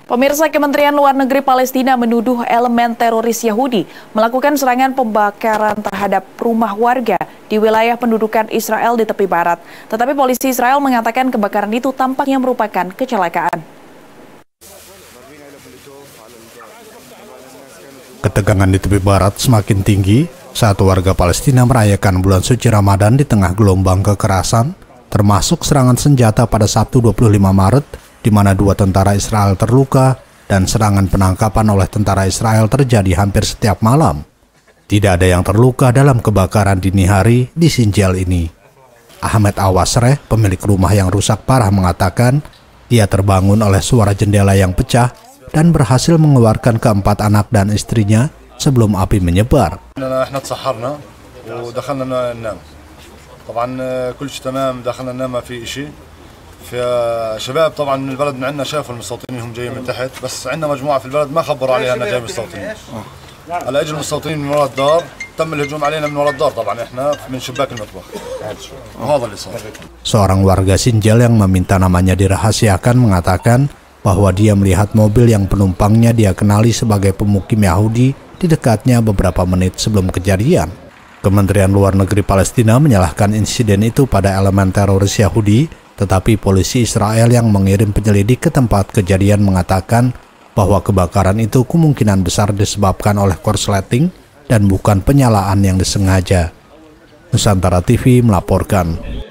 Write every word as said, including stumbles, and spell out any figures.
Pemirsa, Kementerian Luar Negeri Palestina menuduh elemen teroris Yahudi melakukan serangan pembakaran terhadap rumah warga di wilayah pendudukan Israel di tepi barat. Tetapi polisi Israel mengatakan kebakaran itu tampaknya merupakan kecelakaan. Ketegangan di tepi barat semakin tinggi saat warga Palestina merayakan bulan suci Ramadan di tengah gelombang kekerasan, termasuk serangan senjata pada Sabtu dua puluh lima Maret, di mana dua tentara Israel terluka dan serangan penangkapan oleh tentara Israel terjadi hampir setiap malam. Tidak ada yang terluka dalam kebakaran dini hari di Sinjal ini. Ahmed Awasreh, pemilik rumah yang rusak parah, mengatakan ia terbangun oleh suara jendela yang pecah dan berhasil mengeluarkan keempat anak dan istrinya sebelum api menyebar. فشباب طبعا من البلد من عندنا شافوا المستوطنين هم جايين من تحت بس عندنا مجموعه في البلد ما خبروا عليها اننا جاي مستوطنين هلا اجوا المستوطنين من وراء الدار تم الهجوم علينا من وراء الدار طبعا احنا من شباك المطبخ وهذا اللي صار. Seorang warga Sinjal yang meminta namanya dirahasiakan mengatakan bahwa dia melihat mobil yang penumpangnya dia kenali sebagai pemukim Yahudi di dekatnya beberapa menit sebelum kejadian. Kementerian Luar Negeri Palestina menyalahkan insiden itu pada elemen teroris Yahudi, tetapi polisi Israel yang mengirim penyelidik ke tempat kejadian mengatakan bahwa kebakaran itu kemungkinan besar disebabkan oleh korsleting dan bukan penyalaan yang disengaja. Nusantara T V melaporkan.